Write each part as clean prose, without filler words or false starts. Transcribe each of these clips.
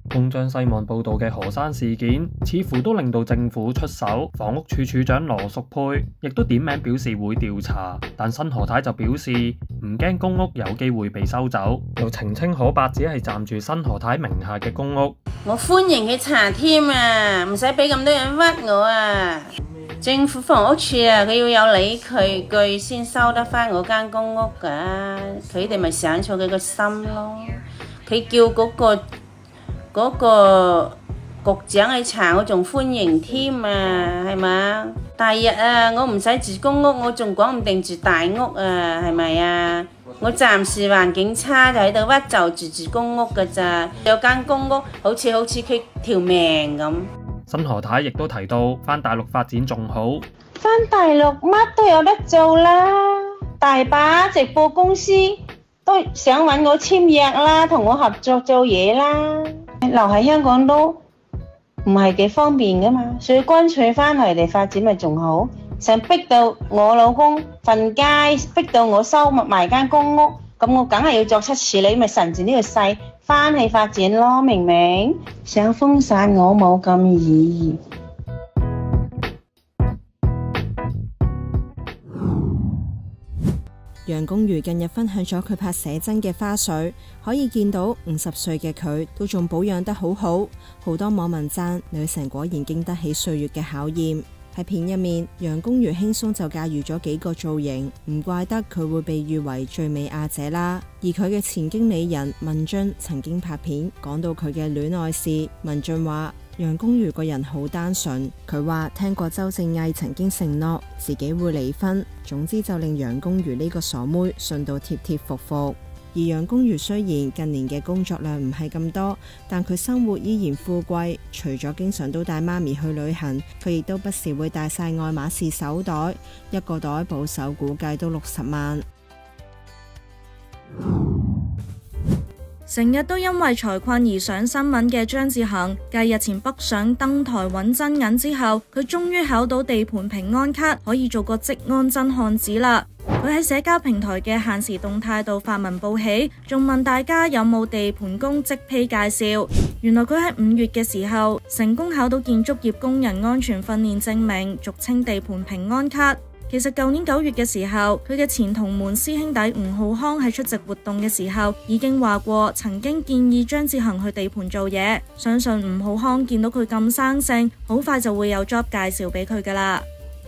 東張西望報道嘅何山事件，似乎都令到政府出手。房屋處處長羅淑佩亦都點名表示會調查，但新何太就表示唔驚公屋有機會被收走，又澄清可伯只係暫住新何太名下嘅公屋。 我歡迎佢查添啊，唔使俾咁多人屈我啊！政府房屋處啊，佢要有理據先收得返我間公屋㗎，佢哋咪想錯佢個心咯。佢叫嗰個局長去查，我仲歡迎添啊，係嘛？第日啊，我唔使住公屋，我仲講唔定住大屋啊，係咪啊？我暫時環境差就喺度屈就住公屋㗎咋，有間公屋好似佢條命咁。 新何太亦都提到，返大陸發展仲好， 返大陸乜都有得做啦，大把直播公司都想揾我簽約啦，同我合作做嘢啦。留喺香港都唔係幾方便噶嘛，所以乾脆返內地發展咪仲好。想逼到我老公瞓街，逼到我收埋間公屋，咁我梗係要作出處理，咪趁住呢個勢返去發展咯，明唔明？想封殺我冇咁易。 楊恭如近日分享咗佢拍寫真嘅花絮，可以見到50歲嘅佢都仲保養得好好，好多網民讚女神果然經得起歲月嘅考驗。喺片入面，楊恭如輕鬆就駕馭咗幾個造型，唔怪得佢會被譽為最美亞姐啦。而佢嘅前經理人文俊曾經拍片講到佢嘅戀愛事，文俊話楊恭如個人好單純，佢話聽過周正毅曾經承諾自己會離婚，總之就令楊恭如呢個傻妹信到貼貼服服。而楊恭如雖然近年嘅工作量唔係咁多，但佢生活依然富貴，除咗經常都帶媽咪去旅行，佢亦都不時會帶晒愛馬仕手袋，一個袋保守估計都60萬。 成日都因為財困而上新聞嘅張志恒，繼日前北上登台揾真銀之後，佢終於考到地盤平安卡，可以做個職安真漢子啦。佢喺社交平台嘅限時動態度發文報喜，仲問大家有冇地盤工職批介紹。原來佢喺5月嘅時候成功考到建築業工人安全訓練證明，俗稱地盤平安卡。其實舊年9月嘅時候，佢嘅前同門師兄弟吳浩康喺出席活動嘅時候已經話過，曾經建議張志恒去地盤做嘢。相信吳浩康見到佢咁生性，好快就會有 job 介紹俾佢噶啦。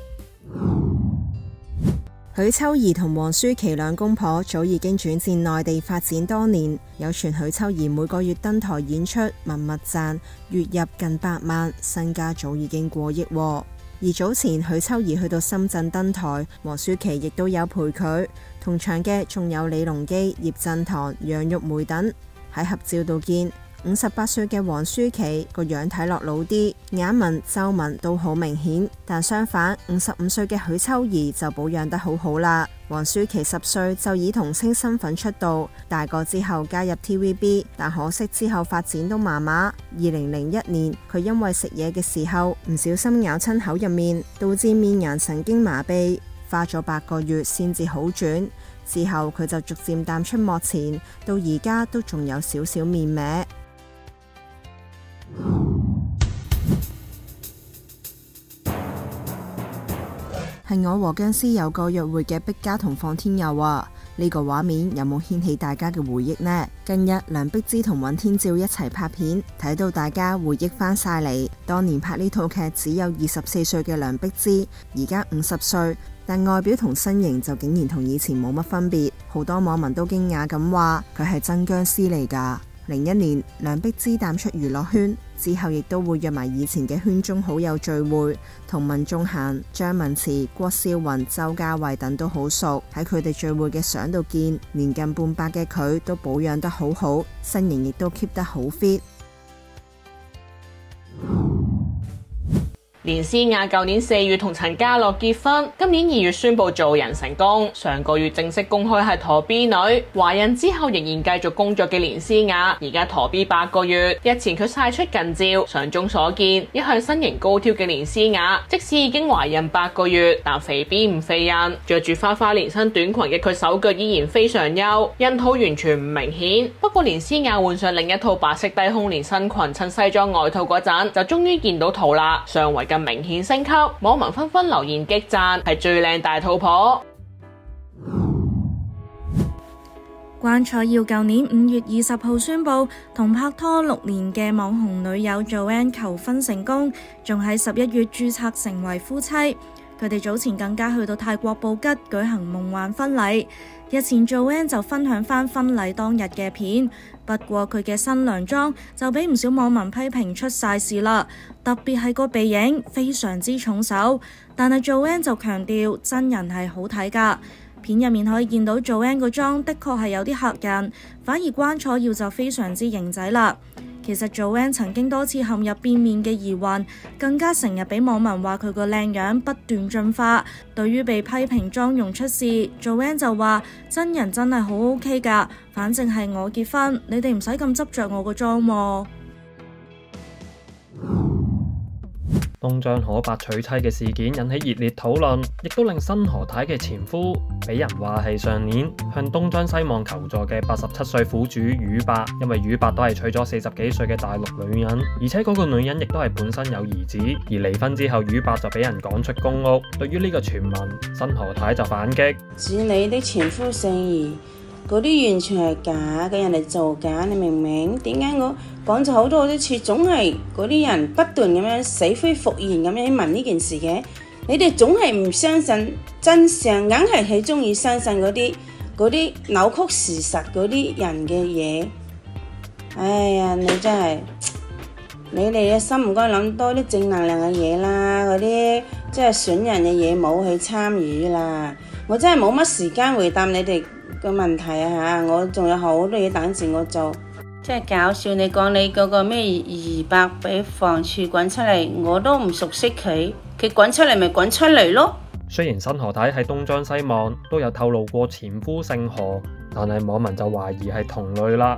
許秋怡同黃舒淇兩公婆早已經轉戰內地發展多年，有傳許秋怡每個月登台演出默默賺，月入近8萬，身家早已經過億。而早前許秋怡去到深圳登台，黃舒淇亦都有陪佢，同場嘅仲有李龍基、葉振棠、楊玉梅等。喺合照度見58歲嘅黃舒淇個樣睇落老啲，眼紋、皺紋都好明顯，但相反55歲嘅許秋怡就保養得好好啦。黃舒淇10歲就以童星身份出道，大個之後加入 TVB， 但可惜之後發展都麻麻。2001年佢因為食嘢嘅時候唔小心咬親口入面，導致面顏神經麻痹，花咗8個月先至好轉。之後佢就逐漸淡出幕前，到而家都仲有少少面歪。係我和僵屍有個約會嘅碧嘉同放天佑啊！呢個畫面有冇掀起大家嘅回憶呢？近日梁碧芝同尹天照一齊拍片，睇到大家回憶翻晒嚟。當年拍呢套劇只有24歲嘅梁碧芝，而家50歲，但外表同身形就竟然同以前冇乜分別。好多網民都驚訝咁話佢係真僵屍嚟㗎。01年梁碧芝淡出娛樂圈之後，亦都會約埋以前嘅圈中好友聚會，同文仲嫻、張文慈、郭少雲、周家慧等都好熟。喺佢哋聚會嘅相度見，年近半百嘅佢都保養得好好，身形亦都 keep 得好 fit。 連詩雅舊年4月同陳家樂結婚，今年2月宣布做人成功，上個月正式公開係陀 B 女。懷孕之後仍然繼續工作嘅連詩雅，而家陀 B 8個月。日前佢晒出近照，相中所見，一向身形高挑嘅連詩雅，即使已經懷孕8個月，但肥 B 唔肥人，着住花花連身短裙嘅佢手腳依然非常幼，孕肚完全唔明顯。不過連詩雅換上另一套白色低胸連身裙襯西裝外套嗰陣，就終於見到肚啦，上圍更明顯升級，網民紛紛留言激讚，係最靚大肚婆。 關楚耀舊年5月20號宣布同拍拖6年嘅網紅女友 Joanne 求婚成功，仲喺11月註冊成為夫妻。佢哋早前更加去到泰國布吉舉行夢幻婚禮。日前 Joanne 就分享返婚禮當日嘅片，不過佢嘅新娘妝就俾唔少網民批評出晒事啦，特別係個鼻影非常之重手。但係 Joanne 就強調真人係好睇㗎，片入面可以見到 Joanne 個妝的確係有啲嚇人，反而關楚耀就非常之型仔啦。其實 Joanne 曾經多次陷入變面嘅疑雲，更加成日俾網民話佢個靚樣不斷進化。對於被批評妝容出事， Joanne 就話真人真係好 OK 㗎，反正係我結婚，你哋唔使咁執着我個妝喎。 東張可伯娶妻嘅事件引起熱烈討論，亦都令新何太嘅前夫俾人話係上年向東張西望求助嘅87歲苦主宇伯，因為宇伯都係娶咗40幾歲嘅大陸女人，而且嗰個女人亦都係本身有兒子，而離婚之後宇伯就俾人趕出公屋。對於呢個傳聞，新何太就反擊： 指你的前夫姓余，嗰啲完全係假嘅，人哋造假，你明唔明？點解我講咗好多次，總係嗰啲人不斷咁樣死灰復燃咁樣問呢件事嘅？你哋總係唔相信真相，硬係中意相信嗰啲扭曲事實嗰啲人嘅嘢。哎呀，你真係，你哋嘅心唔該諗多啲正能量嘅嘢啦，嗰啲即係損人嘅嘢冇去參與啦。我真係冇乜時間回答你哋個問題啊嚇！我仲有好多嘢等住我做，真係搞笑！你講你嗰個咩200俾房署滾出嚟，我都唔熟悉佢滾出嚟咪滾出嚟咯。 雖然新何太喺東張西望都有透露過前夫姓何，但係網民就懷疑係同類啦。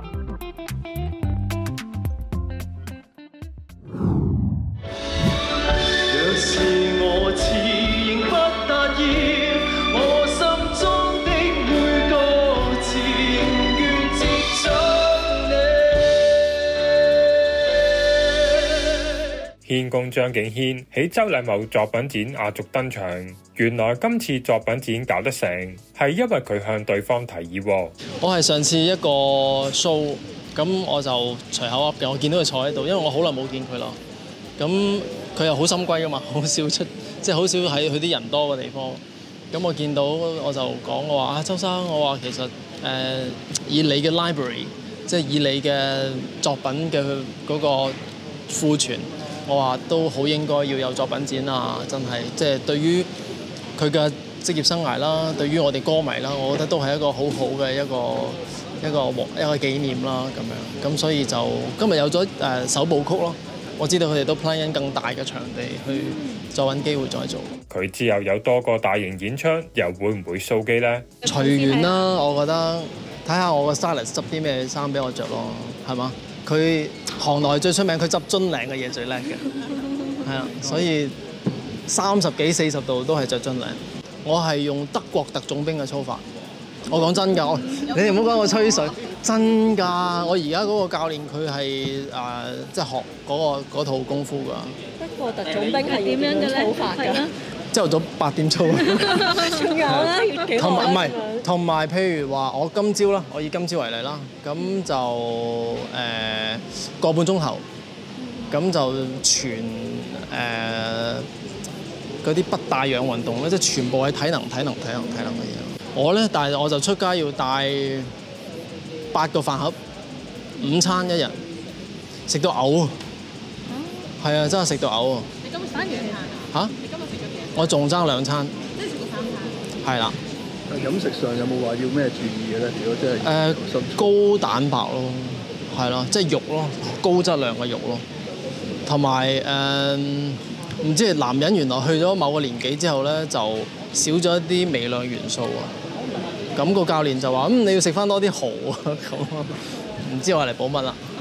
軒公張敬軒喺周禮茂作品展壓軸登場，原來今次作品展搞得成係因為佢向對方提議。 我係上次一個 show， 咁我就隨口噏嘅，我見到佢坐喺度，因為我好耐冇見佢啦。咁佢又好心機噶嘛，好少出，即係好少喺佢啲人多嘅地方。咁我見到我就講我話周生，我話其實以你嘅 library， 即係以你嘅作品嘅嗰個庫存。我話都好應該要有作品展啊！真係即係對於佢嘅職業生涯啦，對於我哋歌迷啦，我覺得都係一個好好嘅一個紀念啦咁樣。咁所以就今日有咗首部曲咯。我知道佢哋都 plan 緊更大嘅場地去再揾機會再做。 佢之後有多個大型演出，又會唔會掃機呢？ 隨緣啦，我覺得睇下我個 stylist 執啲咩衫俾我着咯，係嘛？佢行內最出名，佢執樽領嘅嘢最叻嘅，係啊，所以30幾40度都係着樽領。我係用德國特種兵嘅操法，我講真㗎，你哋唔好講我吹水，真㗎。我而家嗰個教練佢係即係學嗰套功夫㗎。 德國特種兵係點樣嘅操法㗎？ 朝頭早8點操。 仲有啦， 同埋譬如話我今朝啦，我以今朝為例啦，咁就個半鐘頭，咁就全嗰啲不帶氧運動咧，即係全部係體能嘅嘢。我咧，但係我就出街要帶8個飯盒，5餐一日，食到嘔。係啊，真係食到嘔啊！ 你今日3月嚇？ 你今日食咗幾多？ 我仲爭2餐。 即係食到3餐。 係啦。 飲食上有冇話要咩注意嘅咧？如果真係高蛋白咯，係咯，即係肉咯，高質量嘅肉咯，同埋唔知係男人原來去咗某個年紀之後咧，就少咗一啲微量元素啊。咁個教練就話：你要食翻多啲蠔啊咁。唔知我嚟補乜啦。